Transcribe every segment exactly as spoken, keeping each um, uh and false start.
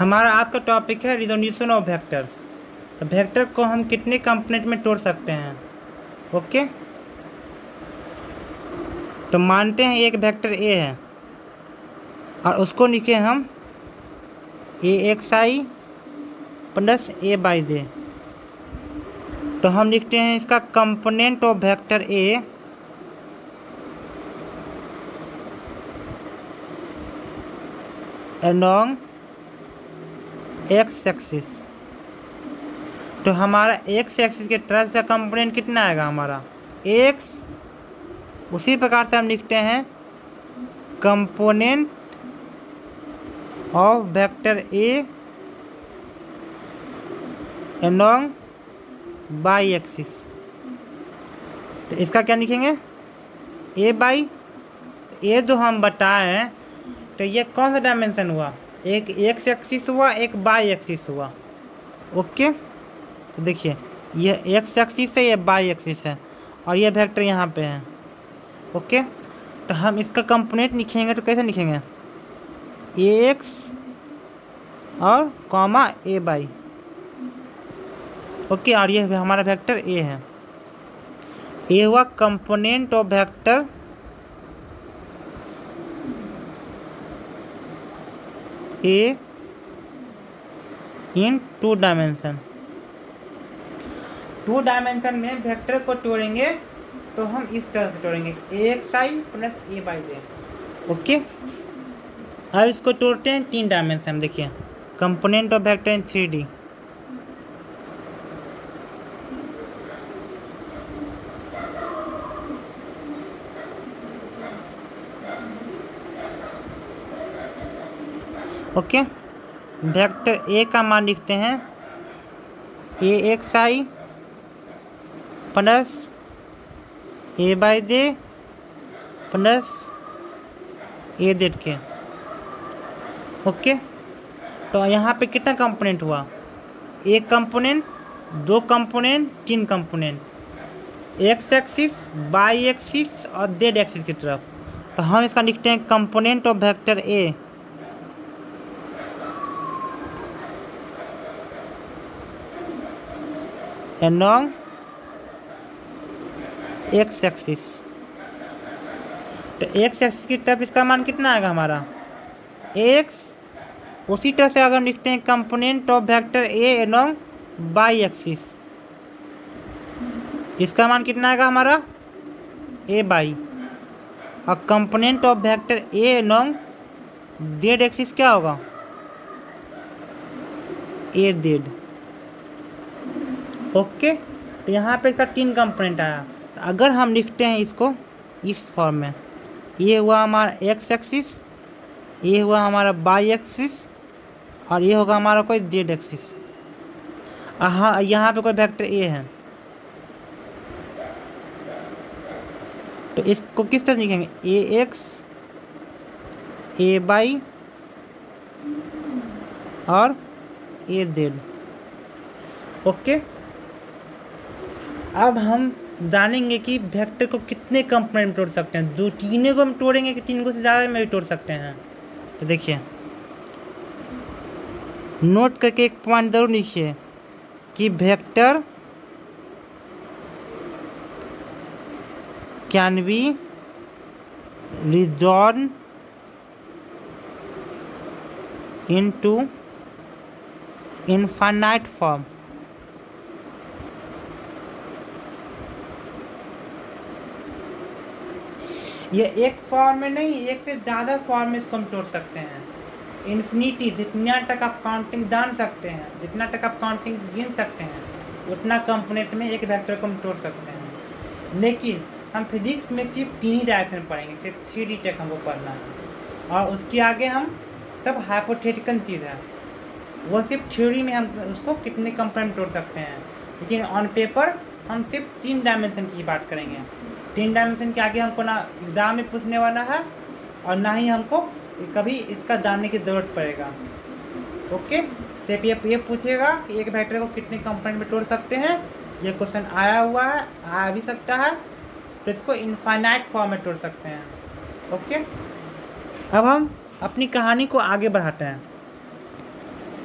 हमारा आज का टॉपिक है रिजोल्यूशन ऑफ वेक्टर। तो वेक्टर को हम कितने कंपोनेंट में तोड़ सकते हैं। ओके, तो मानते हैं एक वेक्टर ए है और उसको लिखे हम a x I plus A by j. तो हम लिखते हैं इसका component of vector a along x axis. तो हमारा एक्स एक्सिस के तरफ से कंपोनेंट कितना आएगा हमारा एक्स। उसी प्रकार से हम लिखते हैं component of vector a along y axis. तो इसका क्या लिखेंगे ए बाई ए जो हम बताए हैं। तो ये कौन सा डायमेंशन हुआ, एक एक्स एक्सिस हुआ एक बाई एक्सिस हुआ। ओके, तो देखिए ये एक्स एक्सिस है ये बाई एक्सिस है और ये वेक्टर यहाँ पे है। ओके, तो हम इसका कंपोनेंट लिखेंगे तो कैसे लिखेंगे ए एक्स और कॉमा ए बाई। ओके, और ये हमारा वेक्टर ए है। ए हुआ component of vector a in two dimension. Two dimension में वेक्टर को तोड़ेंगे तो हम इस तरह से तोड़ेंगे a x I plus A by j. Okay, अब इसको तोड़ते हैं तीन डायमेंशन। देखिए component of vector in three D. Okay, vector ए का मान लिखते हैं a x I plus A by they plus A Z k. Okay, तो यहाँ पे कितना कंपोनेंट हुआ, एक कंपोनेंट, दो कंपोनेंट, तीन component, x axis y axis और जेड एक्सिस की तरफ। तो हम इसका लिखते हैं component of vector a along x axis. तो एक्स एक्सिस की तरफ इसका मान कितना आएगा हमारा एक्स। उसी तरह से अगर हम लिखते हैं component of vector a along y axis, इसका मान कितना आएगा हमारा ए बाई। और component of vector a along z axis क्या होगा ए जेड। ओके, तो यहाँ पे इसका तीन कंपोनेंट आया। तो अगर हम लिखते हैं इसको इस फॉर्म में, ये हुआ हमारा एक्स एक्सिस, ये हुआ हमारा बाई एक्सिस और ये होगा हमारा कोई जेड एक्सिस। हाँ, यहाँ पे कोई वेक्टर ए है तो इसको किस तरह लिखेंगे ए एक्स ए बाई और ए जेड। ओके, अब हम जानेंगे कि वेक्टर को कितने कंपोनेंट में तोड़ सकते हैं। दो तीनों को हम तोड़ेंगे कि तीन को से ज़्यादा में भी तोड़ सकते हैं। तो देखिए नोट करके एक पॉइंट जरूर लिखिए कि vector can be resolve into infinite form. ये एक फॉर्म में नहीं, एक से ज़्यादा फॉर्म में इसको हम तोड़ सकते हैं। इन्फिनिटी, जितना तक आप काउंटिंग जान सकते हैं, जितना तक आप काउंटिंग गिन सकते हैं, उतना कंपोनेंट में एक वेक्टर को हम तोड़ सकते हैं। लेकिन हम फिजिक्स में सिर्फ तीन ही डायरेक्शन पढ़ेंगे, सिर्फ थ्री डी तक हमको पढ़ना है और उसके आगे हम सब हाइपोथेटिकल चीज़ है, वो सिर्फ थ्योरी में हम उसको कितने कंपोनेंट तोड़ सकते हैं। लेकिन ऑन पेपर हम सिर्फ तीन डायमेंशन की बात करेंगे। तीन डायमेंशन के आगे हमको ना एग्जाम में पूछने वाला है और ना ही हमको कभी इसका जानने की ज़रूरत पड़ेगा। ओके, सिर्फ ये ये पूछेगा कि एक वेक्टर को कितने कंपोनेंट में तोड़ सकते हैं। ये क्वेश्चन आया हुआ है, आ भी सकता है, तो इसको इनफाइनाइट फॉर्म में तोड़ सकते हैं। ओके, अब हम अपनी कहानी को आगे बढ़ाते हैं।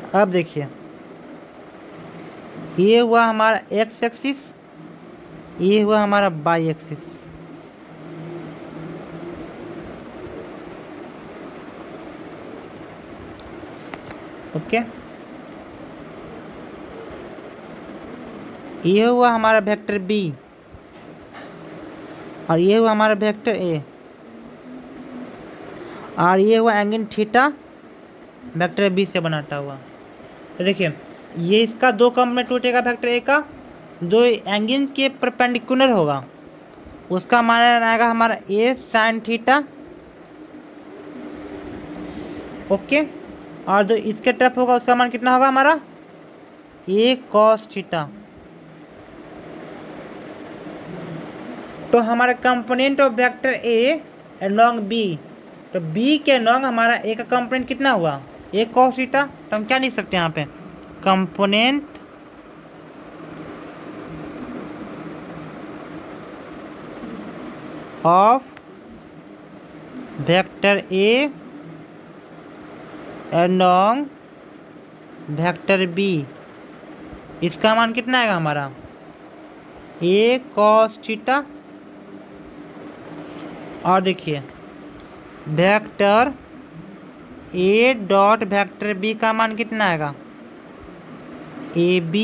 अब देखिए ये हुआ हमारा एक्स एक्सिस, ये हुआ हमारा वाई एक्सिस। ओके, ये हुआ हमारा वेक्टर बी और ये हुआ हमारा वेक्टर ए, और ये हुआ एंगल थीटा वेक्टर बी से बनाता हुआ। तो देखिए ये इसका दो कंपोनेंट टूटेगा वेक्टर ए का, जो एंगल के परपेंडिकुलर होगा उसका मान आएगा हमारा ए साइन थीटा। ओके, और जो इसके तरफ होगा उसका मान कितना होगा हमारा ए कॉस थीटा। तो हमारा component of vector a along b, तो बी के along हमारा ए का कंपोनेंट कितना हुआ ए कॉस थीटा। तो हम क्या लिख सकते हैं यहाँ पे component of vector a along vector b, इसका मान कितना आएगा हमारा ए कॉस थीटा। और देखिए vector a dot vector b का मान कितना आएगा a b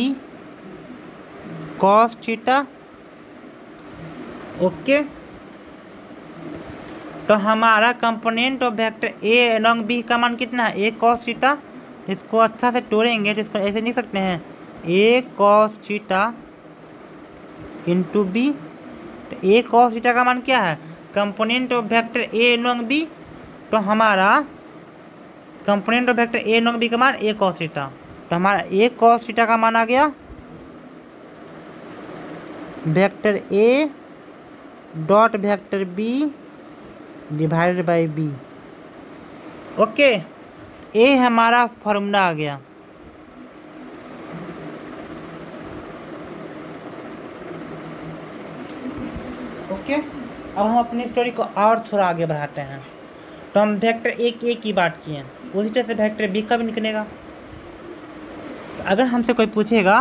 cos theta. Okay, तो हमारा component of vector a along b का मान कितना है ए कॉस थीटा। इसको अच्छा से तोड़ेंगे तो इसको ऐसे लिख सकते हैं a cos theta into b. तो ए कॉस थीटा का मान क्या है component of vector a along b, तो हमारा component of vector a along b का मान ए कॉस थीटा। तो हमारा ए कॉस थीटा का मान आ गया vector a dot vector b divided by b. Okay, ए हमारा फॉर्मूला आ गया। ओके, अब हम अपनी स्टोरी को और थोड़ा आगे बढ़ाते हैं। तो हम वेक्टर ए की ए की बात किए, उसी तरह से वेक्टर बी का भी निकलेगा। तो अगर हमसे कोई पूछेगा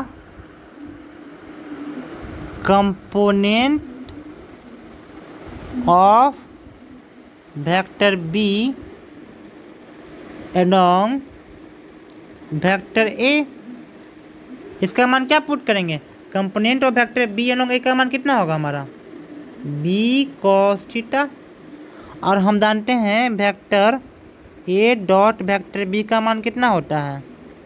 component of vector b along vector a, इसका मान क्या पुट करेंगे component of vector b along a का मान कितना होगा हमारा बी कॉस थीटा। और हम जानते हैं vector a dot vector b का मान कितना होता है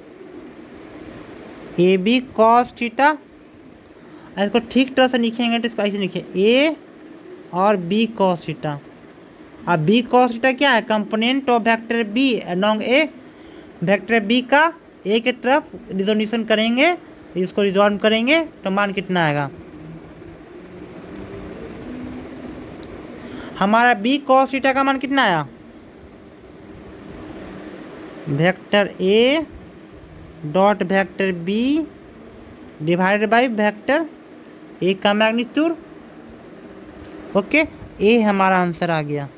ए बी कॉस थीटा। इसको ठीक तरह से लिखेंगे तो इसको ऐसे लिखिए ए और बी कॉस थीटा। अब बी कॉस थीटा क्या है component of vector b along a, vector b का ए के तरफ रिजोल्यूशन करेंगे, इसको रिजॉल्व करेंगे तो मान कितना आएगा हमारा बी कॉस थीटा का मान कितना आया vector a dot vector b divided by vector ए का मैग्नीट्यूड। ओके, ए हमारा आंसर आ गया।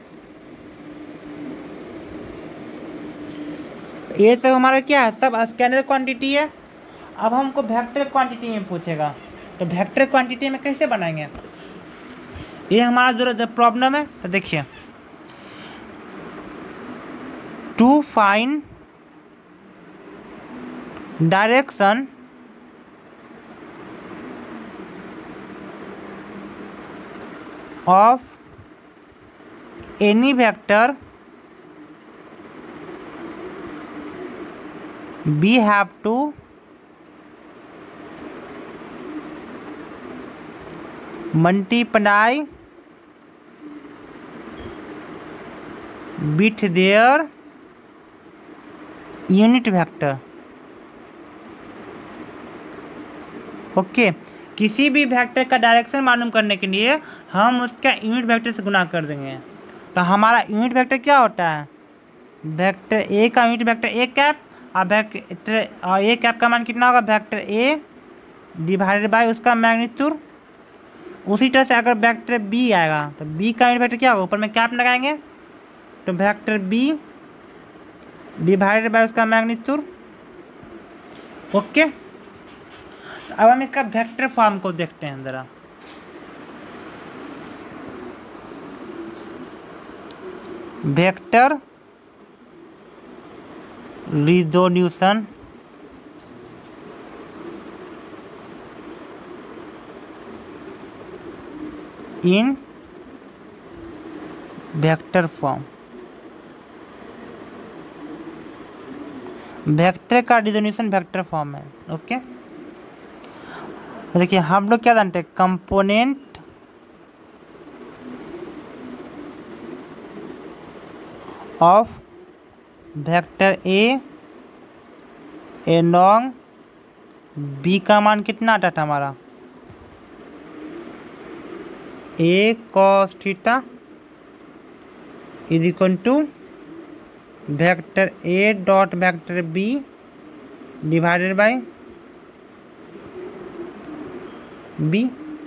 ये सब हमारा क्या है सब स्कैलर क्वांटिटी है। अब हमको वेक्टर क्वांटिटी में पूछेगा तो वेक्टर क्वांटिटी में कैसे बनाएंगे, ये हमारा जो जो प्रॉब्लम है। तो देखिए to find direction of any vector we have to multiply with their unit vector। Okay, किसी भी वेक्टर का डायरेक्शन मालूम करने के लिए हम उसका यूनिट वेक्टर से गुना कर देंगे। तो हमारा यूनिट वेक्टर क्या होता है वेक्टर ए का यूनिट वेक्टर ए कैप, और वेक्टर और ए कैप का मान कितना होगा वेक्टर ए डिवाइडेड बाय उसका मैग्नीट्यूड। उसी तरह से अगर वेक्टर बी आएगा तो बी का यूनिट वेक्टर क्या होगा ऊपर में कैप लगाएंगे तो वेक्टर बी डिवाइडेड बाय उसका मैग्नीट्यूड। ओके, अब हम इसका वेक्टर फॉर्म को देखते हैं ज़रा। Vector resolution in vector form. Vector का रिजोल्यूशन वेक्टर फॉर्म है। ओके, देखिए हम लोग क्या जानते हैं, component of vector a along b का मान कितना आता था हमारा, a cos theta is equal to vector a dot vector b divided by b.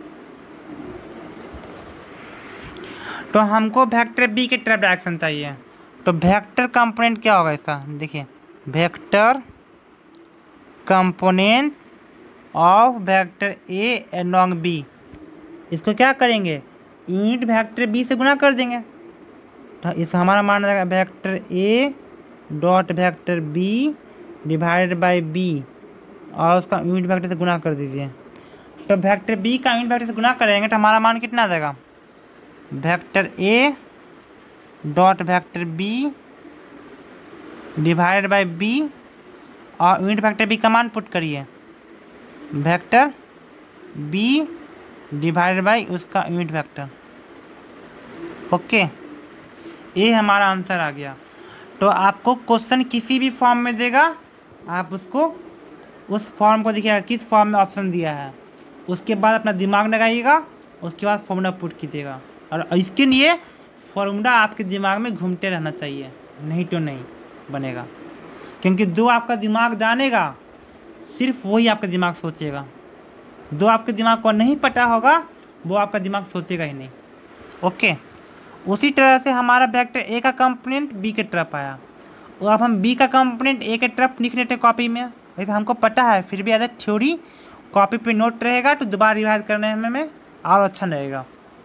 तो हमको वेक्टर बी के तरफ डायरेक्शन चाहिए, तो वेक्टर कंपोनेंट क्या होगा इसका, देखिए vector component of vector a along b, इसको क्या करेंगे, यूनिट वेक्टर बी से गुणा कर देंगे। तो इस हमारा मान रहेगा vector a dot vector b divided by b, और उसका यूनिट वेक्टर से गुणा कर दीजिए। तो वेक्टर बी का यूनिट वेक्टर से गुणा करेंगे तो हमारा मान कितना आ जाएगा, vector a dot vector b divided by b, और यूनिट वेक्टर बी का मान पुट करिए, वेक्टर बी डिवाइडेड बाय उसका यूनिट वेक्टर। ओके, ये हमारा आंसर आ गया। तो आपको क्वेश्चन किसी भी फॉर्म में देगा, आप उसको उस फॉर्म को देखिएगा किस फॉर्म में ऑप्शन दिया है, उसके बाद अपना दिमाग लगाइएगा, उसके बाद फॉर्मूला पुट कीजिएगा। और इसके लिए फॉर्मूला आपके दिमाग में घूमते रहना चाहिए, नहीं तो नहीं बनेगा, क्योंकि दो आपका दिमाग जानेगा, सिर्फ वही आपका दिमाग सोचेगा। दो आपके दिमाग को नहीं पता होगा, वो आपका दिमाग सोचेगा ही नहीं। ओके, उसी तरह से हमारा वेक्टर ए का कंपोनेंट बी के तरफ आया, और अब हम बी का कंपोनेंट ए के तरफ लिख लेते हैं कॉपी में। ऐसा हमको पता है, फिर भी एज ए थ्योरी कॉपी पे नोट रहेगा, तो दोबारा रिवाइज करने में, में और अच्छा रहेगा।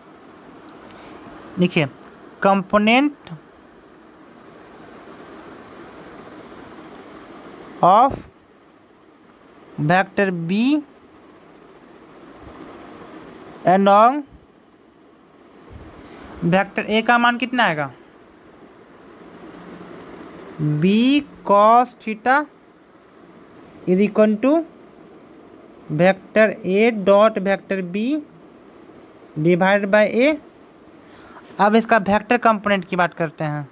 देखिए component of vector b along vector ए का मान कितना आएगा, b cos theta is equal to vector a dot vector b divided by a. अब इसका वेक्टर कंपोनेंट की बात करते हैं,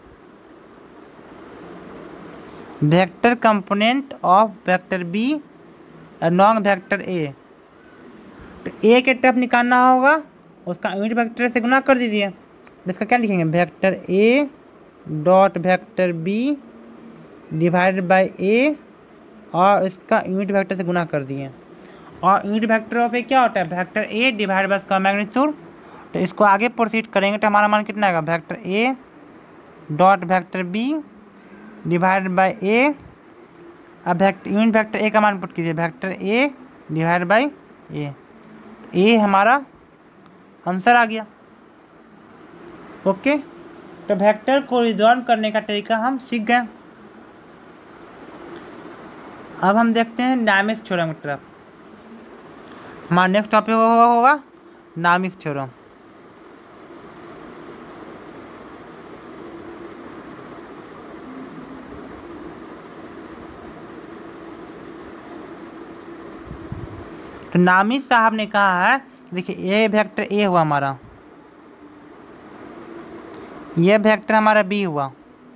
vector component of vector b along vector a. तो ए के तरफ निकालना होगा, उसका यूनिट वेक्टर से गुना कर दीजिए। इसका क्या लिखेंगे, vector a dot vector b divided by a, और इसका यूनिट वेक्टर से गुना कर दिए। और यूनिट वेक्टर ऑफ ए क्या होता है, वेक्टर ए डिवाइड बाय इसका मैग्नीट्यूड। तो इसको आगे प्रोसीड करेंगे तो हमारा मान कितना आएगा, vector a dot vector b divided by a. अब वेक्टर यूनिट वेक्टर ए का मान पुट कीजिए, vector a divide by a. ए हमारा आंसर आ गया। ओके, तो वेक्टर को रिजॉल्व करने का तरीका हम सीख गए। अब हम देखते हैं नामिस थ्योरम की तरफ। हमारा नेक्स्ट टॉपिक होगा नामिस थ्योरम। तो नामिस साहब ने कहा है, देखिए ये वेक्टर ए हुआ हमारा, ये वेक्टर हमारा बी हुआ,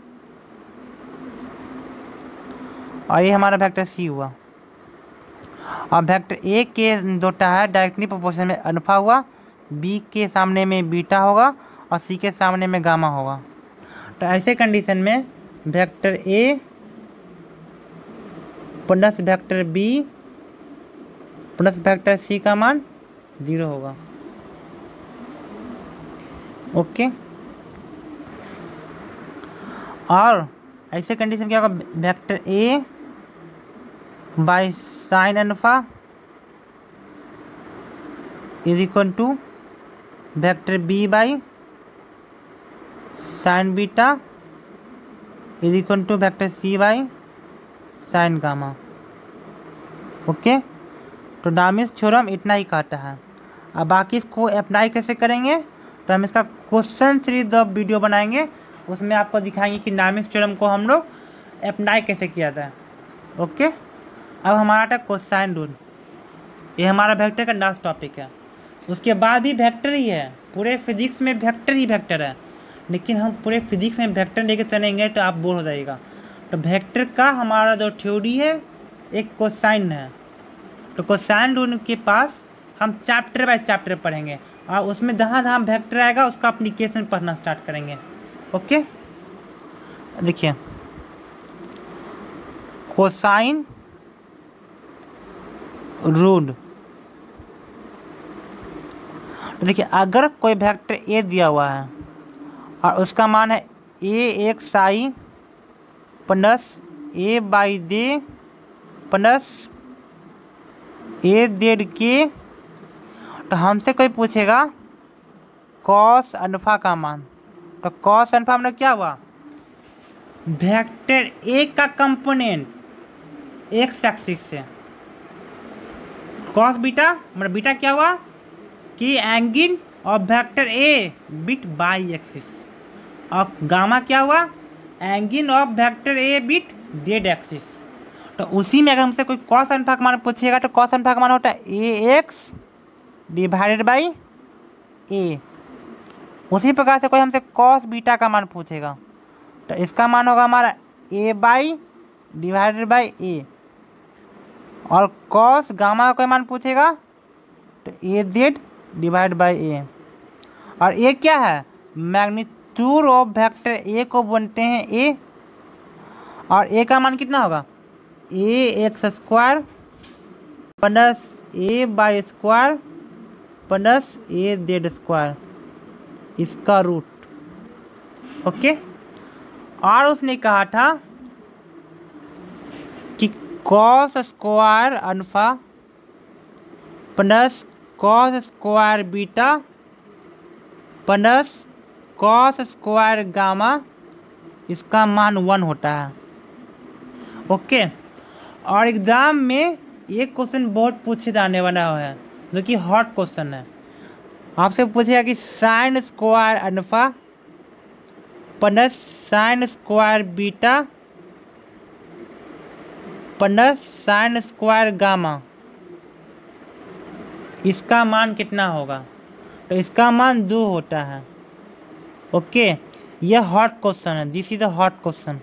और ये हमारा वेक्टर सी हुआ। और वेक्टर ए के दोटा है डायरेक्टली प्रोपोर्शन में अल्फा हुआ, बी के सामने में बीटा होगा, और सी के सामने में गामा होगा। तो ऐसे कंडीशन में vector a plus vector b plus vector c का मान जीरो होगा। ओके, और ऐसे कंडीशन क्या होगा, vector a by sine alpha is equal to vector b by sine beta is equal to vector c by sine gamma. Okay, तो diamonds theorem इतना ही कहता है। अब बाकी इसको अप्लाई कैसे करेंगे, तो हम इसका क्वेश्चन सीरीज द वीडियो बनाएंगे, उसमें आपको दिखाएंगे कि डायमंड्स थ्योरम को हम लोग अप्लाई कैसे किया था। ओके, अब हमारा था कोसाइन रूल, ये हमारा वेक्टर का लास्ट टॉपिक है। उसके बाद भी वेक्टर ही है, पूरे फिजिक्स में वेक्टर ही वेक्टर है, लेकिन हम पूरे फिजिक्स में वेक्टर लेके चलेंगे तो आप बोर हो जाएगा। तो वेक्टर का हमारा जो थ्योरी है एक कोसाइन है, तो कोसाइन रूल के पास हम चैप्टर बाय चैप्टर पढ़ेंगे और उसमें जहाँ जहाँ वेक्टर आएगा उसका एप्लीकेशन पढ़ना स्टार्ट करेंगे। ओके, देखिए कोसाइन रूल, तो देखिए अगर कोई वेक्टर ए दिया हुआ है और उसका मान है A x I plus A by they plus A Z K, तो हमसे कोई पूछेगा कॉस अल्फा का मान, तो कॉस अल्फा मतलब क्या हुआ, वेक्टर ए का कंपोनेंट एक्स एक्सिस से, कॉस बीटा मतलब बीटा क्या हुआ कि angle of vector A with Y axis, और गामा क्या हुआ angle of vector A with Z axis. तो उसी में अगर हमसे कोई कॉस अल्फा का मान पूछेगा तो कॉस अल्फा का मान होता है A X divided by A. उसी प्रकार से कोई हमसे कॉस बीटा का मान पूछेगा तो इसका मान होगा हमारा ए बाई डिवाइडेड बाई ए, और कॉस गामा का कोई मान पूछेगा तो A Z divide by A. और ए क्या है, मैग्नीट्यूड ऑफ वेक्टर ए को बोलते हैं ए, और ए का मान कितना होगा A X square plus A Y square plus A Z square, इसका रूट। ओके, और उसने कहा था कि cos square alpha plus cos square beta plus cos square gamma, इसका मान वन होता है। ओके, और एग्ज़ाम में ये क्वेश्चन बहुत पूछे जाने वाला है जो कि हॉट क्वेश्चन है। आपसे पूछेगा कि sine square alpha plus sine square beta plus sine square gamma, इसका मान कितना होगा, तो इसका मान दो होता है। ओके, यह हॉट क्वेश्चन है, this is a hot question.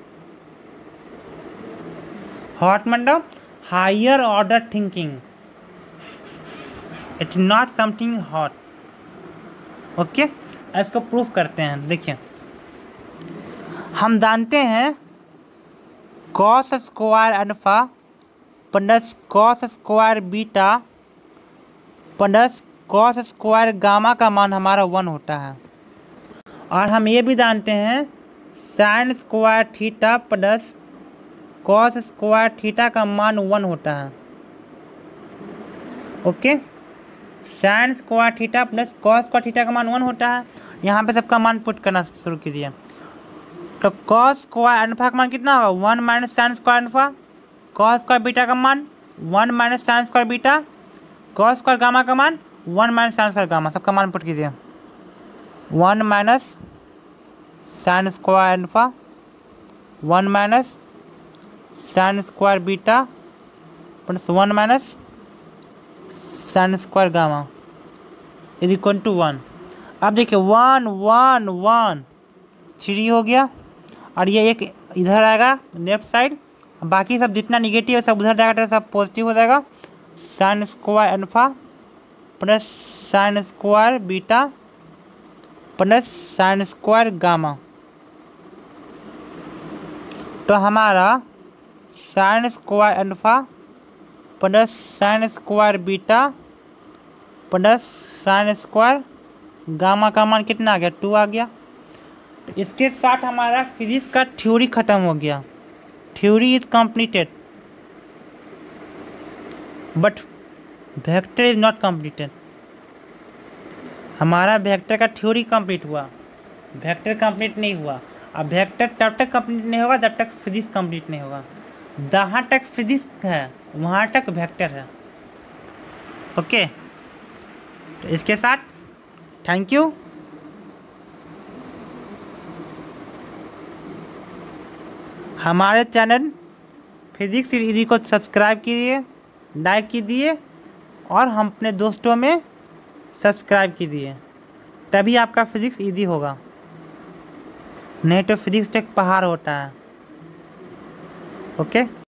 Hot मतलब higher order thinking, it's not something hot. Okay, इसको प्रूफ करते हैं। देखिए हम जानते हैं cos square alpha plus cos square beta plus cos square gamma का मान हमारा वन होता है, और हम ये भी जानते हैं sine square theta plus cos square theta का मान वन होता है। Okay, sine square theta plus cos square theta का मान वन होता है। यहाँ पे सबका मान पुट करना शुरू कीजिए। तो कॉस स्क्वायर अल्फा का मान कितना होगा one minus sine square alpha, cos square beta का मान one minus sine square beta, cos square gamma का मान one minus sine square gamma, सबका मान पुट कीजिए। One minus sine square alpha one minus sine square beta plus one minus sine square gamma is equal to one. अब देखिए one one one three हो गया, और ये एक इधर आएगा लेफ्ट साइड, बाकी सब जितना निगेटिव है सब उधर जाएगा तो सब पॉजिटिव हो जाएगा। Sine square alpha plus sine square beta plus sine square gamma, तो हमारा sine square alpha plus sine square beta plus sine square gamma का मान कितना आ गया टू आ गया। तो इसके साथ हमारा फिजिक्स का थ्योरी खत्म हो गया, theory is completed. But vector is not completed. हमारा वेक्टर का थ्योरी कंप्लीट हुआ, वेक्टर कंप्लीट नहीं हुआ। अब वेक्टर तब तक कंप्लीट नहीं होगा जब तक फिजिक्स कंप्लीट नहीं होगा। जहाँ तक फिजिक्स है वहाँ तक वेक्टर है। ओके, तो इसके साथ थैंक यू। हमारे चैनल फिजिक्स इजी को सब्सक्राइब कीजिए, लाइक कीजिए और हम अपने दोस्तों में सब्सक्राइब कीजिए, तभी आपका फिजिक्स इजी होगा। नहीं तो फिजिक्स एक पहाड़ होता है। ओके।